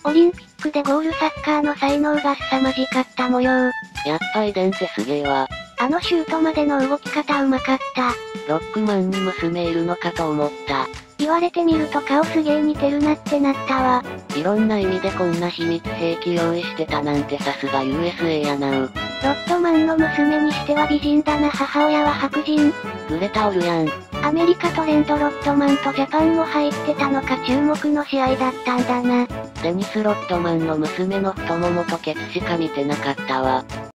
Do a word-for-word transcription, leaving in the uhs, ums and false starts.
オリンピックでゴールサッカーの才能が凄まじかった模様。 やっぱ遺伝ってすげえわ。 あのシュートまでの動き方うまかった。 ロックマンに娘いるのかと思った。 言われてみると顔すげえ似てるなってなったわ。 いろんな意味でこんな秘密兵器用意してたなんてさすが ユーエスエー やなう。 ロットマンの娘にしては美人だな。母親は白人。 グレタおるやん。 アメリカトレンドロットマンとジャパンも入ってたのか注目の試合だったんだな。 デニス・ロットマンの娘の太ももとケツしか見てなかったわ。